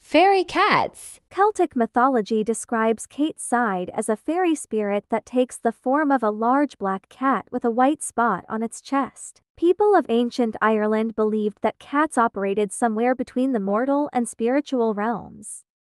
Fairy cats. Celtic mythology describes Kate Side as a fairy spirit that takes the form of a large black cat with a white spot on its chest. People of ancient Ireland believed that cats operated somewhere between the mortal and spiritual realms.